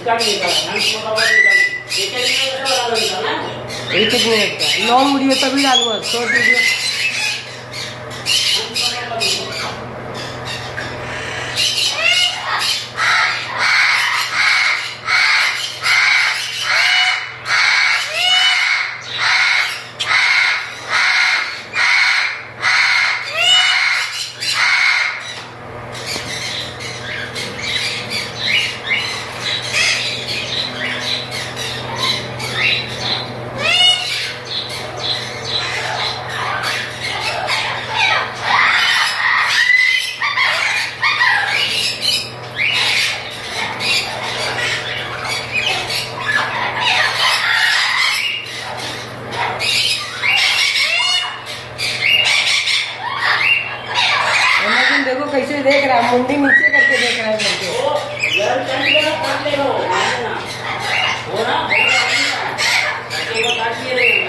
इसका नहीं निकाला, एक मिनट का लॉन्ग वीडियो तभी डालूंगा, शॉर्ट वीडियो देखो कैसे देख रहा है, मुंडी नीचे करके देख रहा है करके।